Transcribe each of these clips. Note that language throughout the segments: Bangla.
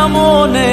মনে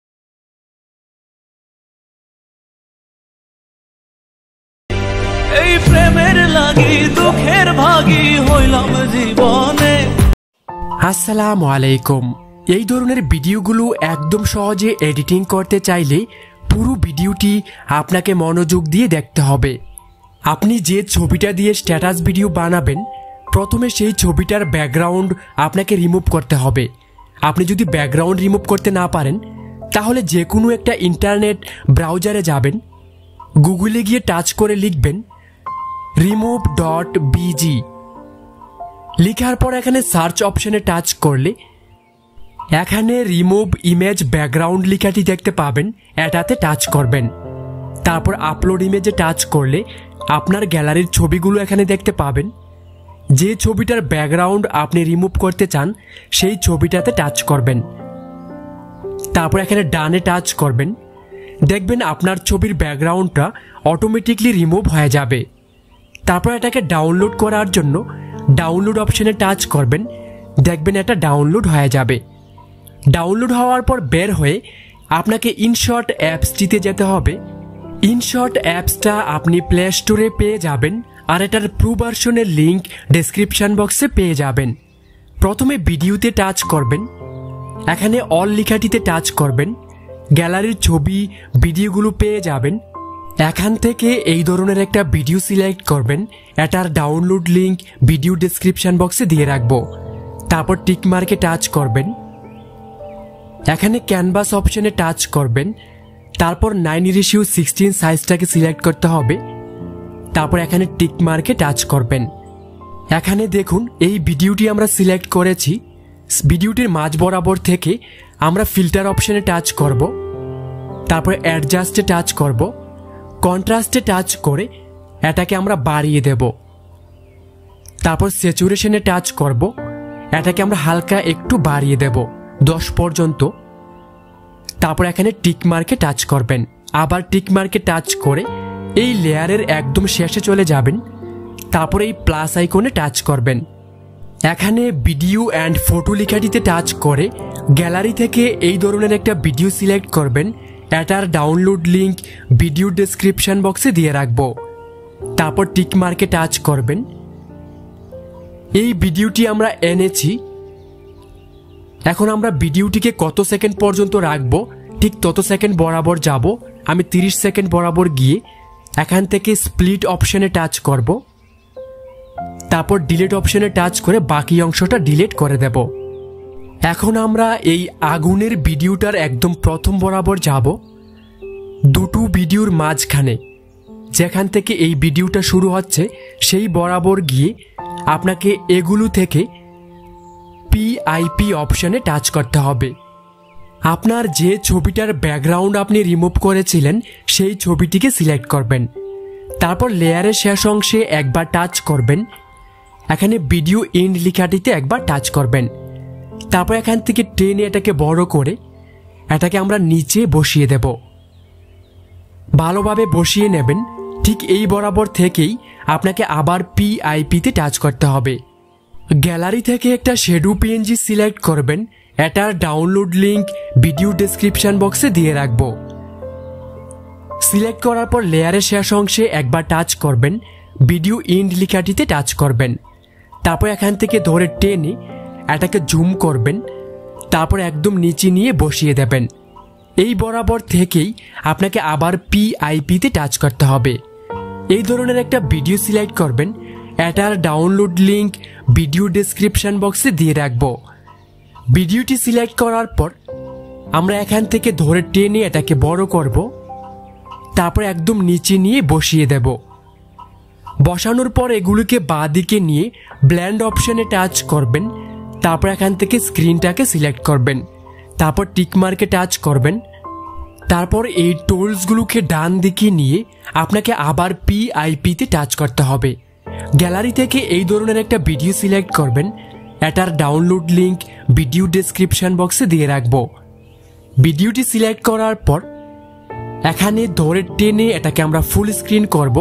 এই প্রেমের লাগি দুঃখের ভাগী হইলাম জীবনে। আসসালামু আলাইকুম। এই ধরনের ভিডিওগুলো একদম সহজে এডিটিং করতে চাইলে পুরো ভিডিওটি আপনাকে মনোযোগ দিয়ে দেখতে হবে। আপনি যে ছবিটা দিয়ে স্ট্যাটাস ভিডিও বানাবেন প্রথমে সেই ছবিটার ব্যাকগ্রাউন্ড আপনাকে রিমুভ করতে হবে। আপনি যদি ব্যাকগ্রাউন্ড রিমুভ করতে না পারেন তাহলে যে কোনো একটা ইন্টারনেট ব্রাউজারে যাবেন, গুগলে গিয়ে টাচ করে লিখবেন remove.bg। লিখার পর এখানে সার্চ অপশনে টাচ করলে এখানে রিমুভ ইমেজ ব্যাকগ্রাউন্ড লেখাটি দেখতে পাবেন, এটাতে টাচ করবেন। তারপর আপলোড ইমেজে টাচ করলে আপনার গ্যালারির ছবিগুলো এখানে দেখতে পাবেন। যে ছবিটার ব্যাকগ্রাউন্ড আপনি রিমুভ করতে চান সেই ছবিটাতে টাচ করবেন। তারপর এখানে ডানে টাচ করবেন, দেখবেন আপনার ছবির ব্যাকগ্রাউন্ডটা অটোমেটিকলি রিমুভ হয়ে যাবে। তারপর এটাকে ডাউনলোড করার জন্য ডাউনলোড অপশনে টাচ করবেন, দেখবেন এটা ডাউনলোড হয়ে যাবে। ডাউনলোড হওয়ার পর বের হয়ে আপনাকে ইনশট অ্যাপসটিতে যেতে হবে। ইনশট অ্যাপসটা আপনি প্লে স্টোরে পেয়ে যাবেন, আর এটার প্রো ভার্সনের লিঙ্ক ডেসক্রিপশন বক্সে পেয়ে যাবেন। প্রথমে ভিডিওতে টাচ করবেন, এখানে অল লেখাটিতে টাচ করবেন, গ্যালারির ছবি ভিডিওগুলো পেয়ে যাবেন। এখান থেকে এই ধরনের একটা ভিডিও সিলেক্ট করবেন, এটার ডাউনলোড লিঙ্ক ভিডিও ডেসক্রিপশন বক্সে দিয়ে রাখবো। তারপর টিক মার্কে টাচ করবেন, এখানে ক্যানভাস অপশনে টাচ করবেন। তারপর 9:16 সাইজটাকে সিলেক্ট করতে হবে। তারপর এখানে টিক মার্কে টাচ করবেন। এখানে দেখুন এই ভিডিওটি আমরা সিলেক্ট করেছি। ভিডিওটির মাঝ বরাবর থেকে আমরা ফিল্টার অপশনে টাচ করব, তারপর অ্যাডজাস্টে টাচ করব, কন্ট্রাস্টে টাচ করে এটাকে আমরা বাড়িয়ে দেব। তারপর স্যাচুরেশনে টাচ করব, এটাকে আমরা হালকা একটু বাড়িয়ে দেব 10 পর্যন্ত। তারপর এখানে টিক মার্কে টাচ করবেন, আবার টিক মার্কে টাচ করে এই লেয়ারের একদম শেষে চলে যাবেন। তারপর এই প্লাস আইকনে টাচ করবেন, এখানে ভিডিও অ্যান্ড ফটো লেখাটিতে টাচ করে গ্যালারি থেকে এই ধরনের একটা ভিডিও সিলেক্ট করবেন, এটার ডাউনলোড লিঙ্ক ভিডিও ডেসক্রিপশন বক্সে দিয়ে রাখবো। তারপর টিক মার্কে টাচ করবেন। এই ভিডিওটি আমরা এনেছি, এখন আমরা ভিডিওটিকে কত সেকেন্ড পর্যন্ত রাখবো ঠিক তত সেকেন্ড বরাবর যাব। আমি 30 সেকেন্ড বরাবর গিয়ে এখান থেকে স্প্লিট অপশনে টাচ করব, তারপর ডিলিট অপশনে টাচ করে বাকি অংশটা ডিলিট করে দেব। এখন আমরা এই আগুনের ভিডিওটার একদম প্রথম বরাবর যাব, দুটো ভিডিওর মাঝখানে যেখান থেকে এই ভিডিওটা শুরু হচ্ছে সেই বরাবর গিয়ে আপনাকে এগুলো থেকে পিআইপি অপশনে টাচ করতে হবে। আপনার যে ছবিটার ব্যাকগ্রাউন্ড আপনি রিমুভ করেছিলেন সেই ছবিটিকে সিলেক্ট করবেন। তারপর লেয়ারের শেষ অংশে একবার টাচ করবেন, এখানে ভিডিও এন্ড লেখাটিতে একবার টাচ করবেন। তারপর এখান থেকে টেনে এটাকে বড় করে এটাকে আমরা নিচে বসিয়ে দেব। ভালোভাবে বসিয়ে নেবেন। ঠিক এই বরাবর থেকেই আপনাকে আবার পিআইপিতে টাচ করতে হবে। গ্যালারি থেকে একটা শ্যাডো পিএনজি সিলেক্ট করবেন, এটার ডাউনলোড লিঙ্ক ভিডিও ডেসক্রিপশন বক্সে দিয়ে রাখবো। সিলেক্ট করার পর লেয়ারের শেষ অংশে একবার টাচ করবেন, ভিডিও এন্ড লেখাটিতে টাচ করবেন। তারপর এখান থেকে ধরে টেনে এটাকে জুম করবেন, তারপর একদম নিচে নিয়ে বসিয়ে দেবেন। এই বরাবর থেকেই আপনাকে আবার পিআইপিতে টাচ করতে হবে। এই ধরনের একটা ভিডিও সিলেক্ট করবেন, এটার ডাউনলোড লিঙ্ক ভিডিও ডেসক্রিপশন বক্সে দিয়ে রাখবো। ভিডিওটি সিলেক্ট করার পর আমরা এখান থেকে ধরে টেনে এটাকে বড় করব, তারপর একদম নিচে নিয়ে বসিয়ে দেব। বসানোর পর এগুলোকে বাঁ দিকে নিয়ে ব্লেন্ড অপশনে টাচ করবেন, তারপর এখান থেকে স্ক্রিনটাকে সিলেক্ট করবেন, তারপর টিক মার্কে টাচ করবেন। তারপর এই টুলসগুলোকে ডান দিকে নিয়ে আপনাকে আবার পিআইপিতে টাচ করতে হবে। গ্যালারি থেকে এই ধরনের একটা ভিডিও সিলেক্ট করবেন, এটার ডাউনলোড লিঙ্ক ভিডিও ডেসক্রিপশন বক্সে দিয়ে রাখবো। ভিডিওটি সিলেক্ট করার পর এখানে ধরে টেনে এটাকে আমরা ফুল স্ক্রিন করব।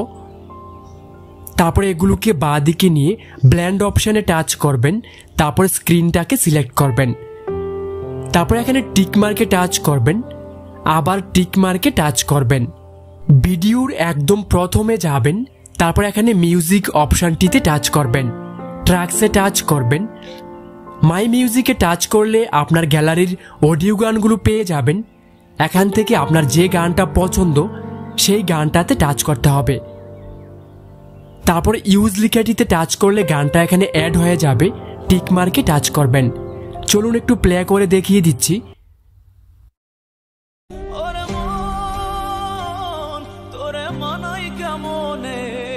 তারপরে এগুলোকে বাঁ দিকে নিয়ে ব্লেন্ড অপশনে টাচ করবেন, তারপর স্ক্রিনটাকে সিলেক্ট করবেন। তারপর এখানে টিক মার্কে টাচ করবেন, আবার টিক মার্কে টাচ করবেন। ভিডিওর একদম প্রথমে যাবেন, তারপর এখানে মিউজিক অপশনটিতে টাচ করবেন, ট্র্যাকসে টাচ করবেন। মাই মিউজিকে টাচ করলে আপনার গ্যালারির অডিও গানগুলো পেয়ে যাবেন। এখান থেকে আপনার যে গানটা পছন্দ সেই গানটাতে টাচ করতে হবে। তারপর ইউজ লেখাটিতে টাচ করলে গানটা এখানে অ্যাড হয়ে যাবে, টিক মার্কে টাচ করবেন। চলুন একটু প্লে করে দেখিয়ে দিচ্ছি। ওরে মন তোরে মানাই কেমনে,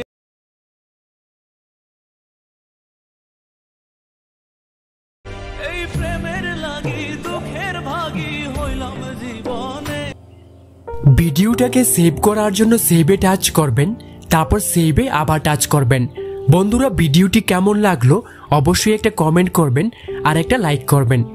এই প্রেমের লাগি দুঃখের ভাগী হইলাম জীবনে। ভিডিওটাকে সেভ করার জন্য সেভে টাচ করবেন, তারপর সেভে আবার টাচ করবেন। বন্ধুরা, ভিডিওটি কেমন লাগলো অবশ্যই একটা কমেন্ট করবেন আর একটা লাইক করবেন।